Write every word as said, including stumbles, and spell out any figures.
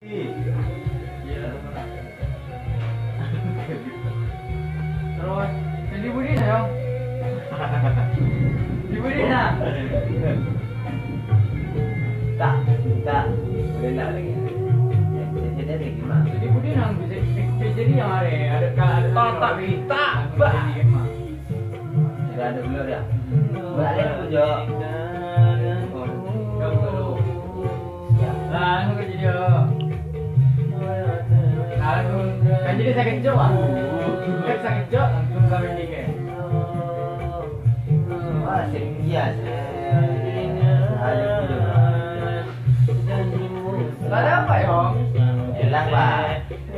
Iya. Terus jadi Budi nah dong. Di Budi nah. Tak, tak. Benar lagi. Jadi ada gimana? Jadi Budi nang bisa jadi yang ada ada ada Totak kita, bah. Tidak ada blur ya? Balik aku Jo. Nah, aku jadi yo. Nah, kan jadi saya kecok ah. Kan saya kecok langsung kami dikit. Wah, serius. Ada aku Jo. Ada apa ya, Om? Hilang, Pak.